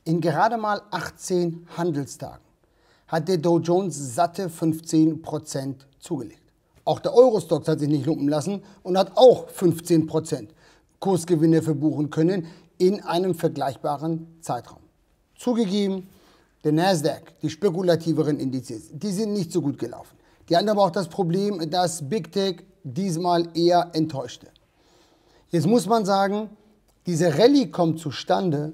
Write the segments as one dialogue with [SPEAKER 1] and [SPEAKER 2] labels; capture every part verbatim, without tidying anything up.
[SPEAKER 1] In gerade mal achtzehn Handelstagen hat der Dow Jones satte fünfzehn Prozent zugelegt. Auch der Eurostoxx hat sich nicht lumpen lassen und hat auch fünfzehn Prozent Kursgewinne verbuchen können in einem vergleichbaren Zeitraum. Zugegeben, der Nasdaq, die spekulativeren Indizes, die sind nicht so gut gelaufen. Die hatten aber auch das Problem, dass Big Tech diesmal eher enttäuschte. Jetzt muss man sagen, diese Rallye kommt zustande,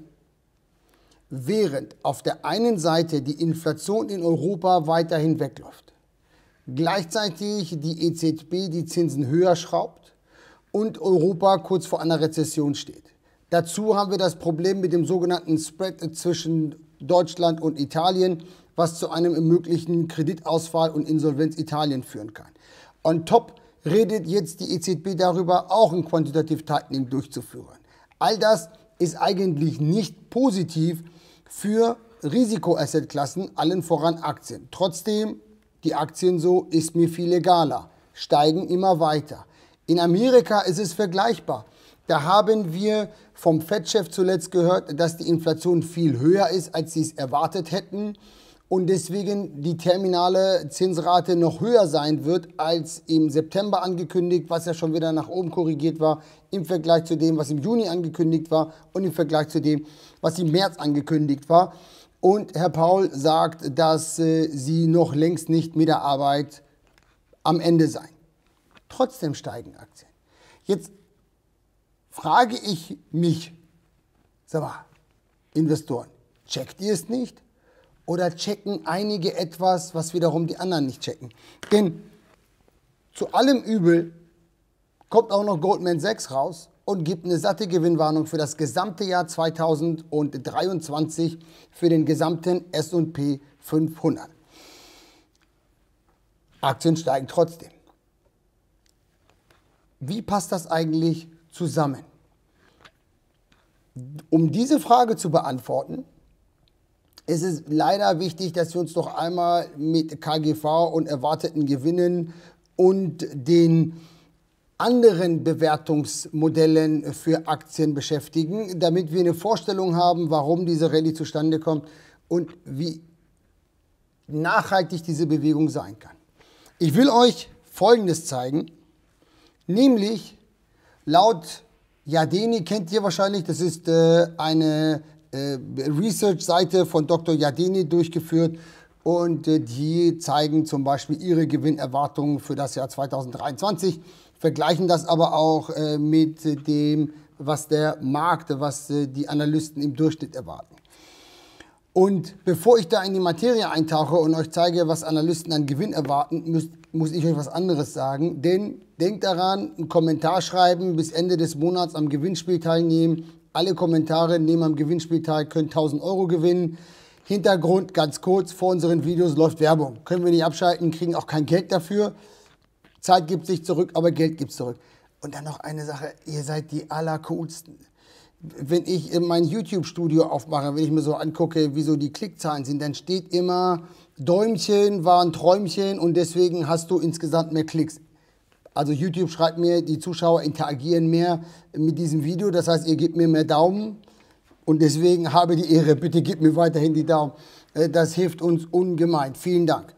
[SPEAKER 1] während auf der einen Seite die Inflation in Europa weiterhin wegläuft, gleichzeitig die E Z B die Zinsen höher schraubt und Europa kurz vor einer Rezession steht. Dazu haben wir das Problem mit dem sogenannten Spread zwischen Deutschland und Italien, was zu einem möglichen Kreditausfall und Insolvenz Italien führen kann. On top redet jetzt die E Z B darüber, auch ein Quantitative Tightening durchzuführen. All das ist eigentlich nicht positiv für Risikoassetklassen, allen voran Aktien. Trotzdem, die Aktien so ist mir viel egaler, steigen immer weiter. In Amerika ist es vergleichbar. Da haben wir vom Fed-Chef zuletzt gehört, dass die Inflation viel höher ist, als sie es erwartet hätten und deswegen die terminale Zinsrate noch höher sein wird als im September angekündigt, was ja schon wieder nach oben korrigiert war im Vergleich zu dem, was im Juni angekündigt war und im Vergleich zu dem, was im März angekündigt war. Und Herr Powell sagt, dass äh, sie noch längst nicht mit der Arbeit am Ende seien. Trotzdem steigen Aktien. Jetzt frage ich mich, sag mal, Investoren, checkt ihr es nicht? Oder checken einige etwas, was wiederum die anderen nicht checken? Denn zu allem Übel kommt auch noch Goldman Sachs raus und gibt eine satte Gewinnwarnung für das gesamte Jahr zweitausenddreiundzwanzig für den gesamten S und P fünfhundert. Aktien steigen trotzdem. Wie passt das eigentlich zusammen? Um diese Frage zu beantworten, ist es leider wichtig, dass wir uns noch einmal mit K G V und erwarteten Gewinnen und den anderen Bewertungsmodellen für Aktien beschäftigen, damit wir eine Vorstellung haben, warum diese Rallye zustande kommt und wie nachhaltig diese Bewegung sein kann. Ich will euch Folgendes zeigen, nämlich laut Yardeni, kennt ihr wahrscheinlich, das ist äh, eine äh, Research-Seite von Doktor Yardeni durchgeführt und äh, die zeigen zum Beispiel ihre Gewinnerwartungen für das Jahr zweitausenddreiundzwanzig, vergleichen das aber auch äh, mit äh, dem, was der Markt, was äh, die Analysten im Durchschnitt erwarten. Und bevor ich da in die Materie eintauche und euch zeige, was Analysten an Gewinn erwarten, müsst, muss ich euch was anderes sagen. Denn denkt daran, einen Kommentar schreiben, bis Ende des Monats am Gewinnspiel teilnehmen. Alle Kommentare nehmen am Gewinnspiel teil, können tausend Euro gewinnen. Hintergrund, ganz kurz, vor unseren Videos läuft Werbung. Können wir nicht abschalten, kriegen auch kein Geld dafür. Zeit gibt sich zurück, aber Geld gibt es zurück. Und dann noch eine Sache, ihr seid die allercoolsten. Wenn ich mein YouTube-Studio aufmache, wenn ich mir so angucke, wie so die Klickzahlen sind, dann steht immer, Däumchen war ein Träumchen und deswegen hast du insgesamt mehr Klicks. Also YouTube schreibt mir, die Zuschauer interagieren mehr mit diesem Video, das heißt, ihr gebt mir mehr Daumen und deswegen habe die Ehre, bitte gebt mir weiterhin die Daumen. Das hilft uns ungemein. Vielen Dank.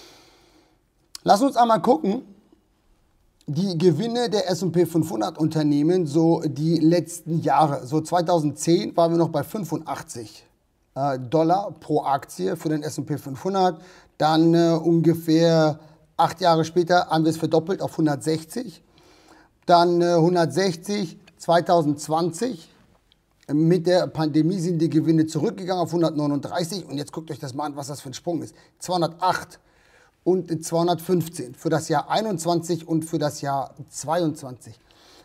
[SPEAKER 1] Lass uns einmal gucken, die Gewinne der S und P fünfhundert Unternehmen, so die letzten Jahre. So zweitausendzehn waren wir noch bei fünfundachtzig äh, Dollar pro Aktie für den S und P fünfhundert. Dann äh, ungefähr acht Jahre später haben wir es verdoppelt auf hundertsechzig. Dann äh, hundertsechzig, zweitausendzwanzig. Mit der Pandemie sind die Gewinne zurückgegangen auf hundertneununddreißig. Und jetzt guckt euch das mal an, was das für ein Sprung ist. zweihundertacht. Und zweihundertfünfzehn für das Jahr einundzwanzig und für das Jahr zweiundzwanzig.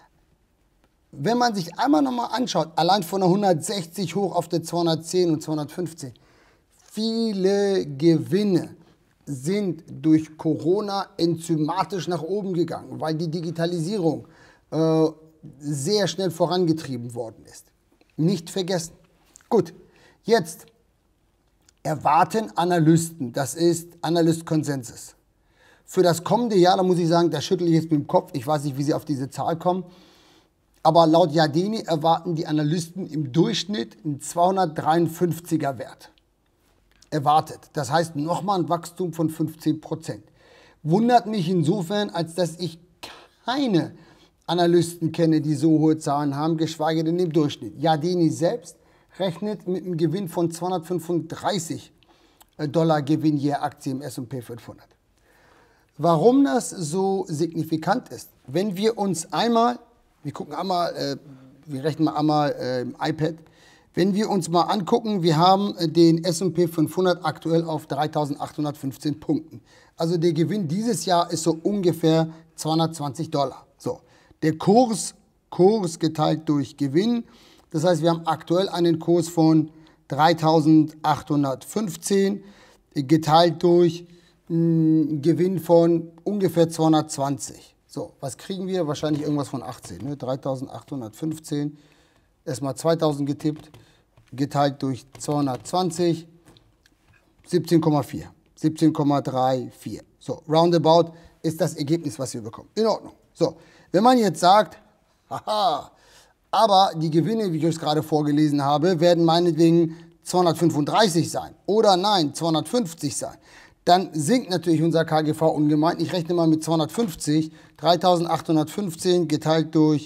[SPEAKER 1] Wenn man sich einmal nochmal anschaut, allein von der hundertsechzig hoch auf der zweihundertzehn und zweihundertfünfzehn, viele Gewinne sind durch Corona enzymatisch nach oben gegangen, weil die Digitalisierung äh, sehr schnell vorangetrieben worden ist. Nicht vergessen. Gut, jetzt erwarten Analysten, das ist Analyst-Konsensus. Für das kommende Jahr, da muss ich sagen, da schüttle ich jetzt mit dem Kopf, ich weiß nicht, wie sie auf diese Zahl kommen, Aber laut Yardeni erwarten die Analysten im Durchschnitt einen zweihundertdreiundfünfziger Wert. Erwartet. Das heißt nochmal ein Wachstum von fünfzehn Prozent. Wundert mich insofern, als dass ich keine Analysten kenne, die so hohe Zahlen haben, geschweige denn im Durchschnitt. Yardeni selbst rechnet mit einem Gewinn von zweihundertfünfunddreißig Dollar Gewinn je Aktie im S und P fünfhundert. Warum das so signifikant ist, wenn wir uns einmal, wir gucken einmal, äh, wir rechnen mal einmal äh, im iPad, wenn wir uns mal angucken, wir haben den S und P fünfhundert aktuell auf dreitausendachthundertfünfzehn Punkten. Also der Gewinn dieses Jahr ist so ungefähr zweihundertzwanzig Dollar. So, der Kurs, Kurs geteilt durch Gewinn, das heißt, wir haben aktuell einen Kurs von dreitausendachthundertfünfzehn geteilt durch einen Gewinn von ungefähr zweihundertzwanzig. So, was kriegen wir? Wahrscheinlich irgendwas von achtzehn. Ne? dreitausendachthundertfünfzehn, erstmal zweitausend getippt, geteilt durch zweihundertzwanzig, siebzehn Komma vier. siebzehn Komma vierunddreißig. So, roundabout ist das Ergebnis, was wir bekommen. In Ordnung. So, wenn man jetzt sagt, haha, aber die Gewinne, wie ich euch gerade vorgelesen habe, werden meinetwegen zweihundertfünfunddreißig sein oder nein, zweihundertfünfzig sein, dann sinkt natürlich unser K G V ungemein. Ich rechne mal mit zweihundertfünfzig, dreitausendachthundertfünfzehn geteilt durch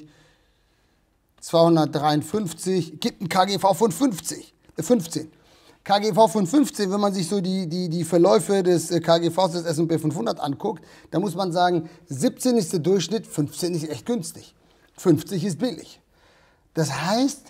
[SPEAKER 1] zweihundertdreiundfünfzig, gibt ein K G V von fünfzig, äh fünfzehn. K G V von fünfzehn, wenn man sich so die, die, die Verläufe des K G Vs des S und P fünfhundert anguckt, dann muss man sagen, siebzehn ist der Durchschnitt, fünfzehn ist echt günstig, fünfzig ist billig. Das heißt,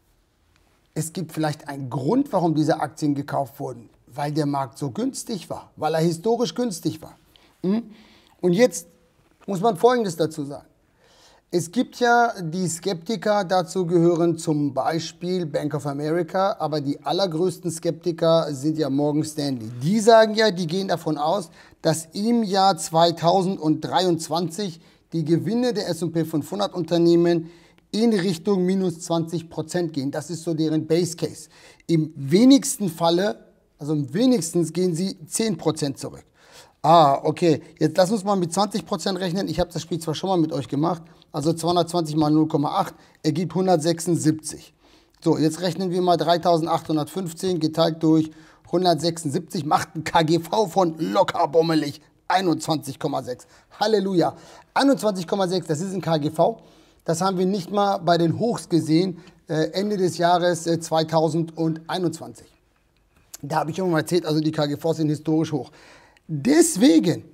[SPEAKER 1] es gibt vielleicht einen Grund, warum diese Aktien gekauft wurden, weil der Markt so günstig war, weil er historisch günstig war. Und jetzt muss man Folgendes dazu sagen. Es gibt ja die Skeptiker, dazu gehören zum Beispiel Bank of America, aber die allergrößten Skeptiker sind ja Morgan Stanley. Die sagen ja, die gehen davon aus, dass im Jahr zweitausenddreiundzwanzig die Gewinne der S und P fünfhundert Unternehmen in Richtung minus zwanzig Prozent gehen. Das ist so deren Base Case. Im wenigsten Falle, also im wenigsten gehen sie zehn Prozent zurück. Ah, okay. Jetzt lass uns mal mit zwanzig Prozent rechnen. Ich habe das Spiel zwar schon mal mit euch gemacht. Also zweihundertzwanzig mal null Komma acht ergibt hundertsechsundsiebzig. So, jetzt rechnen wir mal dreitausendachthundertfünfzehn geteilt durch hundertsechsundsiebzig. Macht ein K G V von locker bummelig einundzwanzig Komma sechs. Halleluja. einundzwanzig Komma sechs, das ist ein K G V. Das haben wir nicht mal bei den Hochs gesehen, äh, Ende des Jahres äh, zweitausendeinundzwanzig. Da habe ich schon mal erzählt, also die K G Vs sind historisch hoch. Deswegen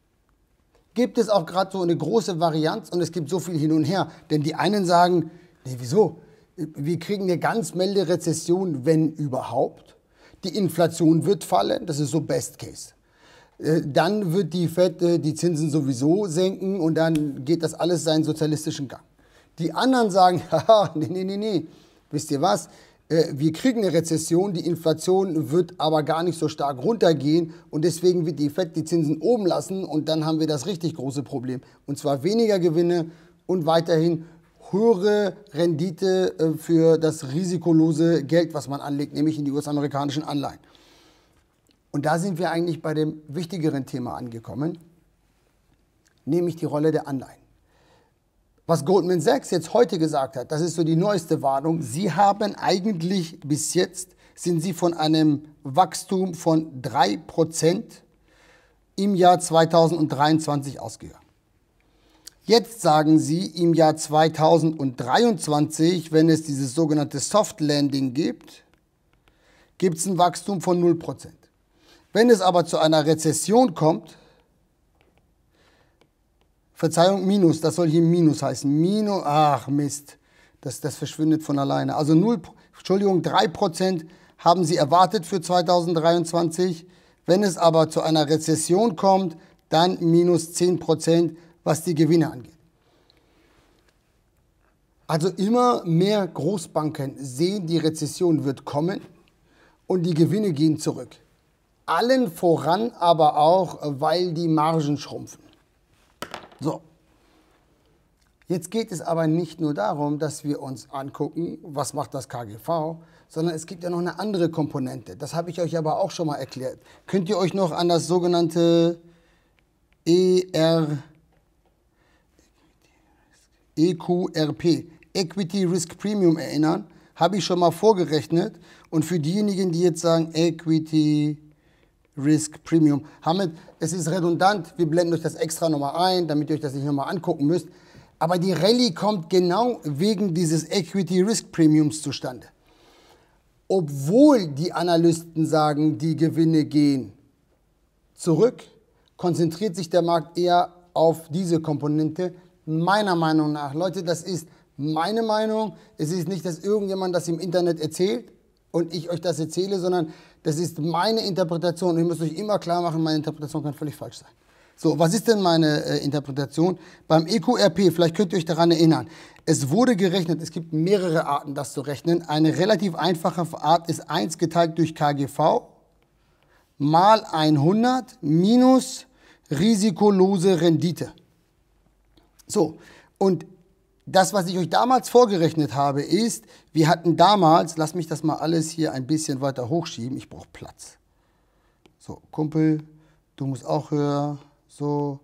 [SPEAKER 1] gibt es auch gerade so eine große Varianz und es gibt so viel hin und her. Denn die einen sagen, nee, wieso? Wir kriegen eine ganz milde Rezession, wenn überhaupt. Die Inflation wird fallen, das ist so Best Case. Dann wird die Fed die Zinsen sowieso senken und dann geht das alles seinen sozialistischen Gang. Die anderen sagen, haha, nee, nee, nee, nee, wisst ihr was? Wir kriegen eine Rezession, die Inflation wird aber gar nicht so stark runtergehen und deswegen wird die Fed die Zinsen oben lassen und dann haben wir das richtig große Problem. Und zwar weniger Gewinne und weiterhin höhere Rendite für das risikolose Geld, was man anlegt, nämlich in die U S-amerikanischen Anleihen. Und da sind wir eigentlich bei dem wichtigeren Thema angekommen, nämlich die Rolle der Anleihen. Was Goldman Sachs jetzt heute gesagt hat, das ist so die neueste Warnung, sie haben eigentlich bis jetzt, sind sie von einem Wachstum von drei Prozent im Jahr zweitausenddreiundzwanzig ausgegangen. Jetzt sagen sie, im Jahr zweitausenddreiundzwanzig, wenn es dieses sogenannte Soft Landing gibt, gibt es ein Wachstum von null Prozent. Wenn es aber zu einer Rezession kommt, Verzeihung, Minus, das soll hier Minus heißen. Minus, ach Mist, das, das verschwindet von alleine. Also null, Entschuldigung, drei Prozent haben sie erwartet für zweitausenddreiundzwanzig. Wenn es aber zu einer Rezession kommt, dann minus zehn Prozent, was die Gewinne angeht. Also immer mehr Großbanken sehen, die Rezession wird kommen und die Gewinne gehen zurück. Allen voran aber auch, weil die Margen schrumpfen. So, jetzt geht es aber nicht nur darum, dass wir uns angucken, was macht das K G V, sondern es gibt ja noch eine andere Komponente. Das habe ich euch aber auch schon mal erklärt. Könnt ihr euch noch an das sogenannte E R, E Q R P Equity Risk Premium erinnern, habe ich schon mal vorgerechnet. Und für diejenigen, die jetzt sagen, Equity Risk Premium, Hamid, es ist redundant, wir blenden euch das extra nochmal ein, damit ihr euch das nicht nochmal angucken müsst. Aber die Rallye kommt genau wegen dieses Equity Risk Premiums zustande. Obwohl die Analysten sagen, die Gewinne gehen zurück, konzentriert sich der Markt eher auf diese Komponente, meiner Meinung nach. Leute, das ist meine Meinung. Es ist nicht, dass irgendjemand das im Internet erzählt und ich euch das erzähle, sondern das ist meine Interpretation. Und ihr müsst euch immer klar machen, meine Interpretation kann völlig falsch sein. So, was ist denn meine äh, Interpretation? Beim E Q R P, vielleicht könnt ihr euch daran erinnern, es wurde gerechnet, es gibt mehrere Arten, das zu rechnen. Eine relativ einfache Art ist eins geteilt durch K G V mal hundert minus risikolose Rendite. So, und das, was ich euch damals vorgerechnet habe, ist, wir hatten damals, lass mich das mal alles hier ein bisschen weiter hochschieben, ich brauche Platz. So, Kumpel, du musst auch höher, so,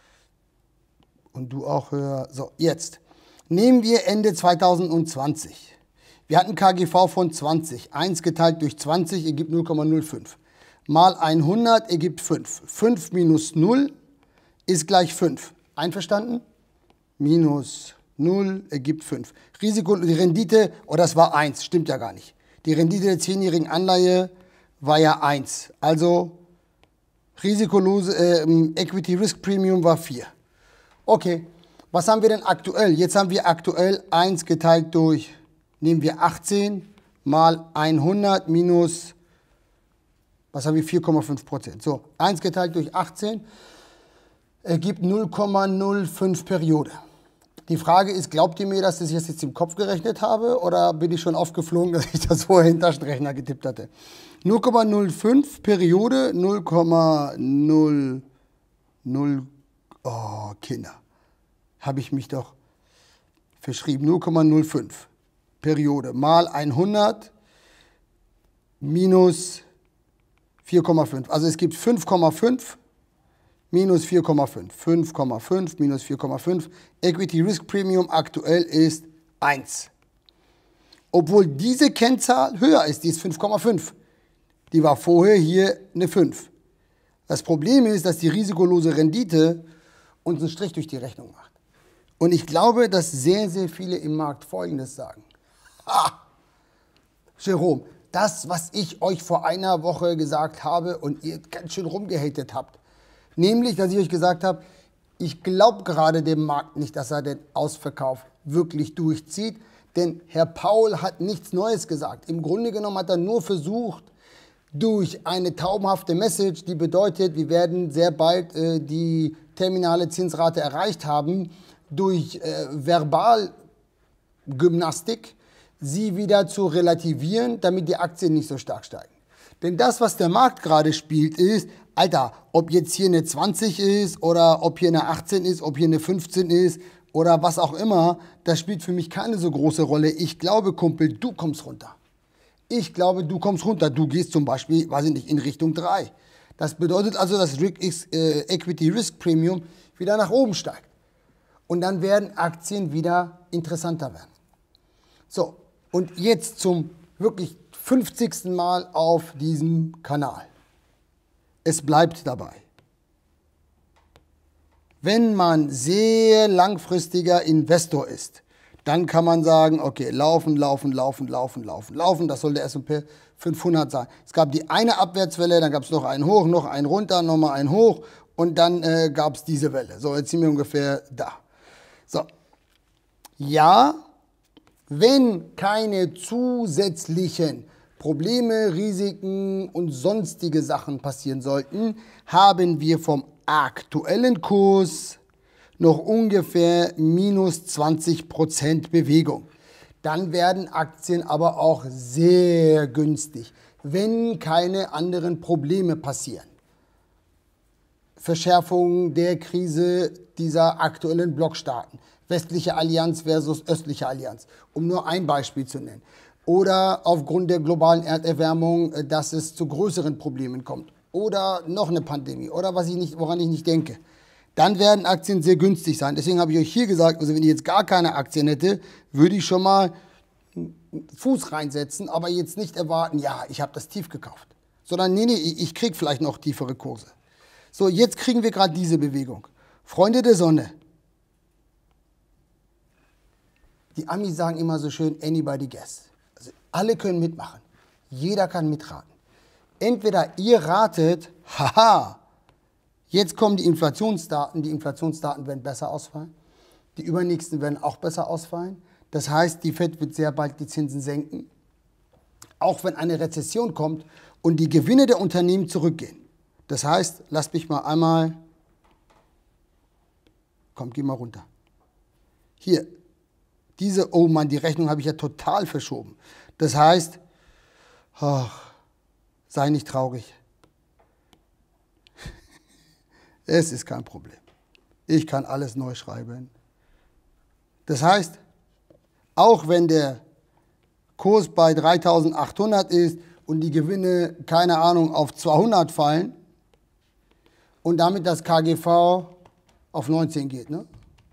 [SPEAKER 1] und du auch höher. So, jetzt nehmen wir Ende zweitausendzwanzig. Wir hatten K G V von zwanzig, eins geteilt durch zwanzig ergibt null Komma null fünf. Mal hundert ergibt fünf. fünf minus null ist gleich fünf. Einverstanden? Minus null ergibt fünf. Risiko, die Rendite, oh, das war eins, stimmt ja gar nicht. Die Rendite der zehnjährigen Anleihe war ja eins. Also risikolose äh, Equity Risk Premium war vier. Okay, was haben wir denn aktuell? Jetzt haben wir aktuell eins geteilt durch, nehmen wir achtzehn mal hundert minus, was haben wir, vier Komma fünf Prozent. So, eins geteilt durch achtzehn ergibt null Komma null fünf Periode. Die Frage ist, glaubt ihr mir, dass ich das jetzt im Kopf gerechnet habe oder bin ich schon aufgeflogen, dass ich das vorher in den Taschenrechner getippt hatte? null Komma null fünf Periode, null Komma null null, oh Kinder, habe ich mich doch verschrieben, null Komma null fünf Periode mal hundert minus vier Komma fünf. Also es gibt fünf Komma fünf minus vier Komma fünf. fünf Komma fünf minus vier Komma fünf. Equity Risk Premium aktuell ist eins. Obwohl diese Kennzahl höher ist, die ist fünf Komma fünf. Die war vorher hier eine fünf. Das Problem ist, dass die risikolose Rendite uns einen Strich durch die Rechnung macht. Und ich glaube, dass sehr, sehr viele im Markt Folgendes sagen. Ah, Jerome, das, was ich euch vor einer Woche gesagt habe und ihr ganz schön rumgehatet habt, nämlich, dass ich euch gesagt habe, ich glaube gerade dem Markt nicht, dass er den Ausverkauf wirklich durchzieht, denn Herr Paul hat nichts Neues gesagt. Im Grunde genommen hat er nur versucht, durch eine taubenhafte Message, die bedeutet, wir werden sehr bald äh, die terminale Zinsrate erreicht haben, durch äh, Verbalgymnastik sie wieder zu relativieren, damit die Aktien nicht so stark steigen. Denn das, was der Markt gerade spielt, ist, Alter, ob jetzt hier eine zwanzig ist oder ob hier eine achtzehn ist, ob hier eine fünfzehn ist oder was auch immer, das spielt für mich keine so große Rolle. Ich glaube, Kumpel, du kommst runter. Ich glaube, du kommst runter. Du gehst zum Beispiel, weiß ich nicht, in Richtung drei. Das bedeutet also, dass Equity Risk Premium wieder nach oben steigt. Und dann werden Aktien wieder interessanter werden. So, und jetzt zum wirklich fünfzigsten Mal auf diesem Kanal. Es bleibt dabei. Wenn man sehr langfristiger Investor ist, dann kann man sagen, okay, laufen, laufen, laufen, laufen, laufen, laufen. Das soll der S und P fünfhundert sein. Es gab die eine Abwärtswelle, dann gab es noch einen hoch, noch einen runter, nochmal einen hoch und dann äh, gab es diese Welle. So, jetzt sind wir ungefähr da. So, ja, wenn keine zusätzlichen Probleme, Risiken und sonstige Sachen passieren sollten, haben wir vom aktuellen Kurs noch ungefähr minus zwanzig Prozent Bewegung. Dann werden Aktien aber auch sehr günstig, wenn keine anderen Probleme passieren. Verschärfung der Krise dieser aktuellen Blockstaaten. Westliche Allianz versus östliche Allianz, um nur ein Beispiel zu nennen. Oder aufgrund der globalen Erderwärmung, dass es zu größeren Problemen kommt. Oder noch eine Pandemie oder was ich nicht, woran ich nicht denke. dann werden Aktien sehr günstig sein. Deswegen habe ich euch hier gesagt, also wenn ich jetzt gar keine Aktien hätte, würde ich schon mal einen Fuß reinsetzen, aber jetzt nicht erwarten, ja, ich habe das tief gekauft. Sondern nee, nee, ich kriege vielleicht noch tiefere Kurse. So, jetzt kriegen wir gerade diese Bewegung. Freunde der Sonne. Die Amis sagen immer so schön, anybody guess. Also alle können mitmachen. Jeder kann mitraten. Entweder ihr ratet, haha, jetzt kommen die Inflationsdaten, die Inflationsdaten werden besser ausfallen. Die übernächsten werden auch besser ausfallen. Das heißt, die Fed wird sehr bald die Zinsen senken. Auch wenn eine Rezession kommt und die Gewinne der Unternehmen zurückgehen. Das heißt, lasst mich mal einmal, komm, geh mal runter. Hier, diese, oh Mann, die Rechnung habe ich ja total verschoben. Das heißt, oh, sei nicht traurig. Es ist kein Problem. Ich kann alles neu schreiben. Das heißt, auch wenn der Kurs bei dreitausendachthundert ist und die Gewinne, keine Ahnung, auf zweihundert fallen und damit das K G V auf neunzehn geht, ne?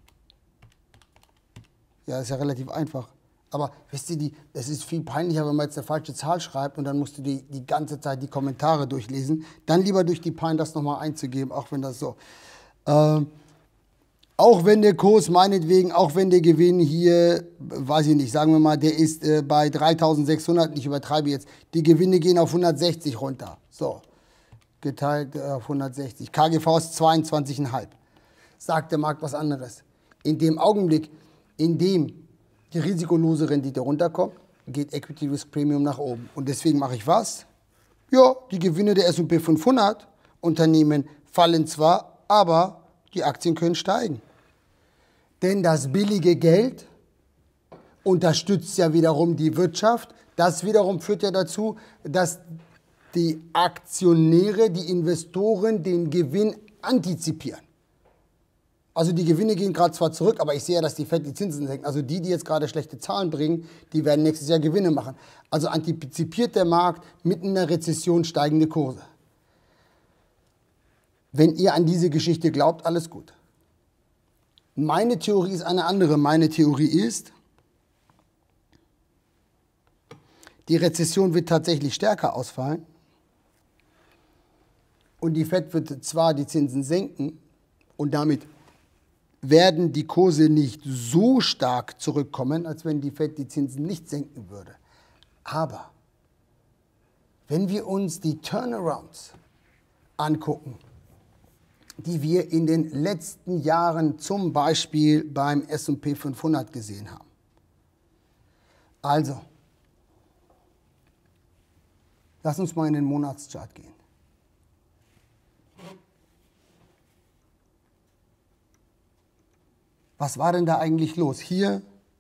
[SPEAKER 1] Ja, ist ja relativ einfach. Aber wisst ihr, die, es ist viel peinlicher, wenn man jetzt eine falsche Zahl schreibt und dann musst du die, die ganze Zeit die Kommentare durchlesen. Dann lieber durch die Pein das nochmal einzugeben, auch wenn das so. Ähm, auch wenn der Kurs meinetwegen, auch wenn der Gewinn hier, weiß ich nicht, sagen wir mal, der ist äh, bei dreitausendsechshundert, ich übertreibe jetzt, die Gewinne gehen auf hundertsechzig runter. So, geteilt äh, auf hundertsechzig. K G V ist zweiundzwanzig Komma fünf. Sagt der Markt was anderes. In dem Augenblick, in dem die risikolose Rendite runterkommt, geht Equity Risk Premium nach oben. Und deswegen mache ich was? Ja, die Gewinne der S und P fünfhundert Unternehmen fallen zwar, aber die Aktien können steigen. Denn das billige Geld unterstützt ja wiederum die Wirtschaft. Das wiederum führt ja dazu, dass die Aktionäre, die Investoren den Gewinn antizipieren. Also die Gewinne gehen gerade zwar zurück, aber ich sehe ja, dass die Fed die Zinsen senken. Also die, die jetzt gerade schlechte Zahlen bringen, die werden nächstes Jahr Gewinne machen. Also antizipiert der Markt mitten in der Rezession steigende Kurse. Wenn ihr an diese Geschichte glaubt, alles gut. Meine Theorie ist eine andere. Meine Theorie ist, die Rezession wird tatsächlich stärker ausfallen und die Fed wird zwar die Zinsen senken und damit werden die Kurse nicht so stark zurückkommen, als wenn die Fed die Zinsen nicht senken würde. Aber wenn wir uns die Turnarounds angucken, die wir in den letzten Jahren zum Beispiel beim S und P fünfhundert gesehen haben. Also, lass uns mal in den Monatschart gehen. Was war denn da eigentlich los? Hier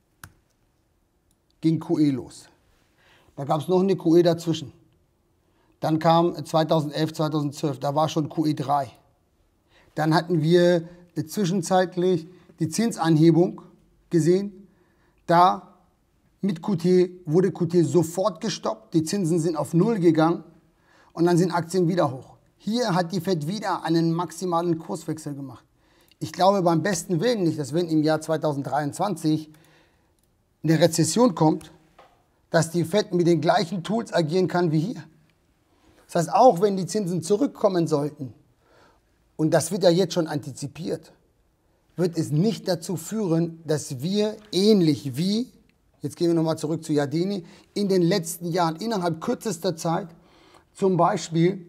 [SPEAKER 1] ging Q E los. Da gab es noch eine Q E dazwischen. Dann kam zweitausendelf, zweitausendzwölf, da war schon Q E drei. Dann hatten wir zwischenzeitlich die Zinsanhebung gesehen. Da mit Q T wurde Q T sofort gestoppt. Die Zinsen sind auf Null gegangen und dann sind Aktien wieder hoch. Hier hat die Fed wieder einen maximalen Kurswechsel gemacht. Ich glaube beim besten Willen nicht, dass wenn im Jahr zweitausenddreiundzwanzig eine Rezession kommt, dass die Fed mit den gleichen Tools agieren kann wie hier. Das heißt, auch wenn die Zinsen zurückkommen sollten, und das wird ja jetzt schon antizipiert, wird es nicht dazu führen, dass wir ähnlich wie, jetzt gehen wir nochmal zurück zu Yardeni, in den letzten Jahren innerhalb kürzester Zeit, zum Beispiel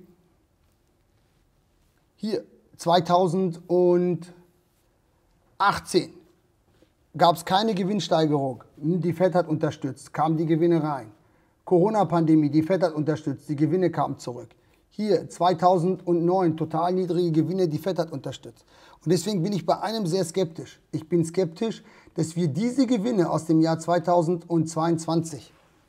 [SPEAKER 1] hier zweitausendachtzehn, gab es keine Gewinnsteigerung. Die Fed hat unterstützt, kamen die Gewinne rein. Corona-Pandemie, die Fed hat unterstützt, die Gewinne kamen zurück. Hier zweitausendneun, total niedrige Gewinne, die Fed hat unterstützt. Und deswegen bin ich bei einem sehr skeptisch. Ich bin skeptisch, dass wir diese Gewinne aus dem Jahr zweitausendzweiundzwanzig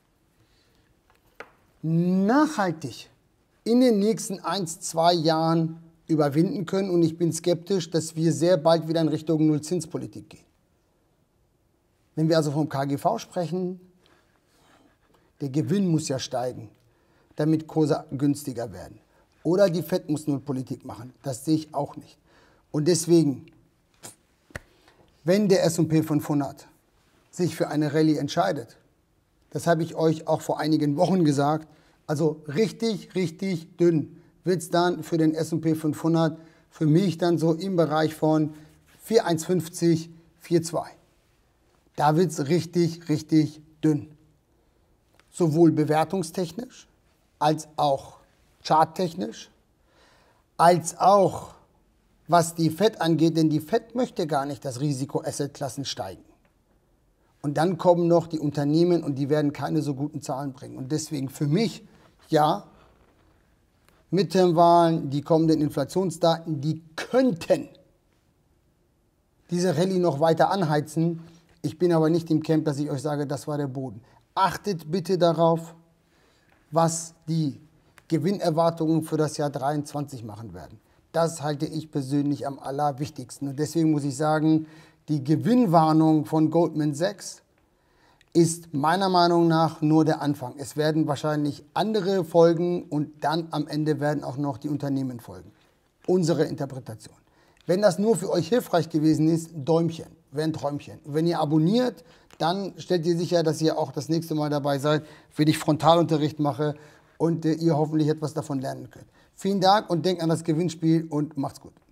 [SPEAKER 1] nachhaltig in den nächsten ein, zwei Jahren überwinden können. Und ich bin skeptisch, dass wir sehr bald wieder in Richtung Nullzinspolitik gehen. Wenn wir also vom K G V sprechen, der Gewinn muss ja steigen, damit Kurse günstiger werden. Oder die Fed muss Nullpolitik machen. Das sehe ich auch nicht. Und deswegen, wenn der S und P fünfhundert sich für eine Rallye entscheidet, das habe ich euch auch vor einigen Wochen gesagt, also richtig, richtig dünn wird es dann für den S und P fünfhundert, für mich dann so im Bereich von vier Komma eins fünfzig, vier Komma zwei. Da wird es richtig, richtig dünn. Sowohl bewertungstechnisch, als auch charttechnisch, als auch was die Fed angeht, denn die Fed möchte gar nicht, dass Risiko-Asset-Klassen steigen. Und dann kommen noch die Unternehmen und die werden keine so guten Zahlen bringen. Und deswegen für mich, ja, Midterm-Wahlen, die kommenden Inflationsdaten, die könnten diese Rallye noch weiter anheizen. Ich bin aber nicht im Camp, dass ich euch sage, das war der Boden. Achtet bitte darauf, was die Gewinnerwartungen für das Jahr dreiundzwanzig machen werden. Das halte ich persönlich am allerwichtigsten. Und deswegen muss ich sagen, die Gewinnwarnung von Goldman Sachs ist meiner Meinung nach nur der Anfang. Es werden wahrscheinlich andere folgen und dann am Ende werden auch noch die Unternehmen folgen. Unsere Interpretation. Wenn das nur für euch hilfreich gewesen ist, Däumchen, wäre ein Träumchen. Wenn ihr abonniert, dann stellt ihr sicher, dass ihr auch das nächste Mal dabei seid, wenn ich Frontalunterricht mache und äh, ihr hoffentlich etwas davon lernen könnt. Vielen Dank und denkt an das Gewinnspiel und macht's gut.